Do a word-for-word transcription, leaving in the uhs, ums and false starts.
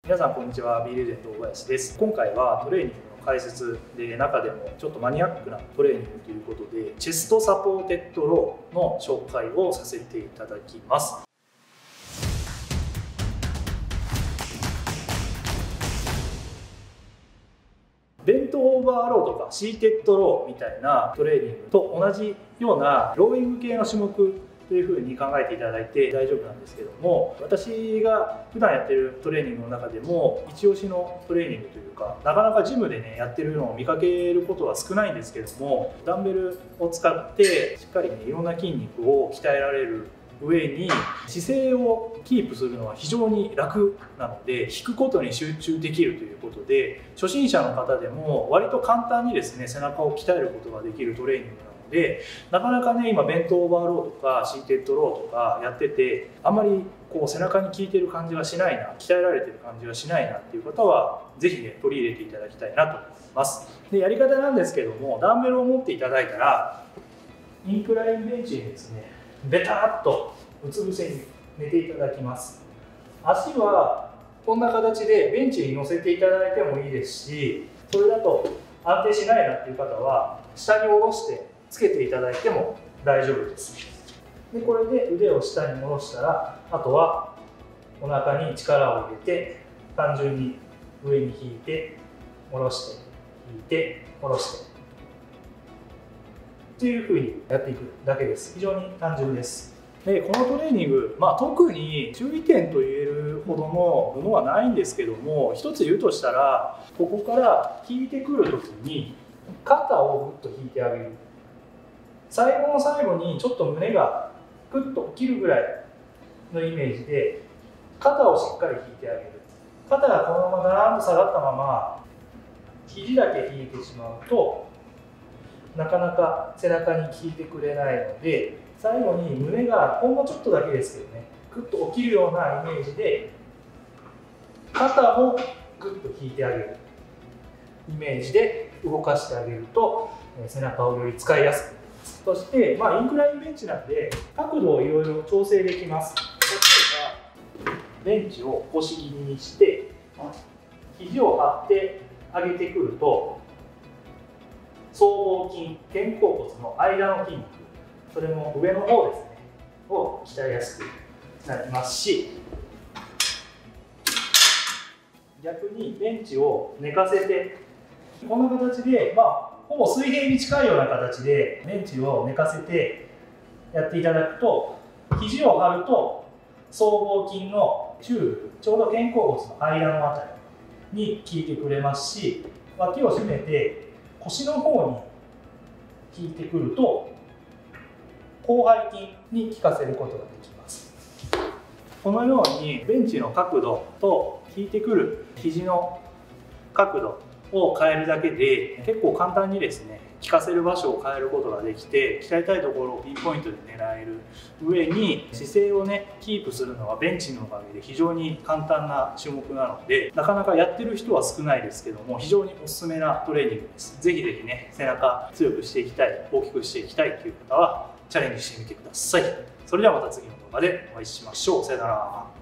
皆さんこんにちは、B レジェンド小林です。今回はトレーニングの解説で、中でもちょっとマニアックなトレーニングということで、チェストサポーテッドローの紹介をさせていただきます。ベントオーバーローとかシーテッドローみたいなトレーニングと同じようなローイング系の種目というふうに考えていただいて大丈夫なんですけども、私が普段やってるトレーニングの中でも一押しのトレーニングというか、なかなかジムでねやってるのを見かけることは少ないんですけども、ダンベルを使ってしっかりねいろんな筋肉を鍛えられる上に、姿勢をキープするのは非常に楽なので、引くことに集中できるということで、初心者の方でも割と簡単にですね背中を鍛えることができるトレーニングなので、なかなかね今ベントオーバーローとかシーテッドローとかやってて、あんまりこう背中に効いてる感じはしないな、鍛えられてる感じはしないなっていう方は是非ね取り入れていただきたいなと思います。でやり方なんですけども、ダンベルを持っていただいたらインクラインベンチにですねベターっとうつ伏せに寝ていただきます。足はこんな形でベンチに乗せていただいてもいいですし、それだと安定しないなっていう方は下に下ろしてつけていただいても大丈夫です。でこれで腕を下に戻したら、あとはお腹に力を入れて単純に上に引いて下ろして引いて下ろしてというふうにやっていくだけです。非常に単純です。でこのトレーニング、まあ、特に注意点と言えるほどのものはないんですけども、一つ言うとしたら、ここから引いてくるときに肩をぐっと引いてあげる。最後の最後にちょっと胸がグッと起きるぐらいのイメージで肩をしっかり引いてあげる。肩がこのままだらんと下がったまま肘だけ引いてしまうとなかなか背中に効いてくれないので、最後に胸がほんのちょっとだけですけどね、グッと起きるようなイメージで肩もグッと引いてあげるイメージで動かしてあげると背中をより使いやすくなります。そして、まあ、インクラインベンチなんで角度をいろいろ調整できます。例えばベンチを腰気味にして肘を張って上げてくると、僧帽筋、肩甲骨の間の筋肉、それも上の方ですねを鍛えやすくなりますし、逆にベンチを寝かせてこんな形で、まあ、ほぼ水平に近いような形でベンチを寝かせてやっていただくと、肘を張ると僧帽筋のチューブ、ちょうど肩甲骨の間のあたりに効いてくれますし、脇を締めて腰の方に効いてくると広背筋に効かせることができます。このようにベンチの角度と効いてくる肘の角度を変えるだけで結構簡単にですね効かせる場所を変えることができて、鍛えたいところをピンポイントで狙える上に、姿勢をねキープするのはベンチのおかげで非常に簡単な種目なので、なかなかやってる人は少ないですけども非常におすすめなトレーニングです。ぜひぜひね背中強くしていきたい、大きくしていきたいという方はチャレンジしてみてください。それではまた次の動画でお会いしましょう。さよなら。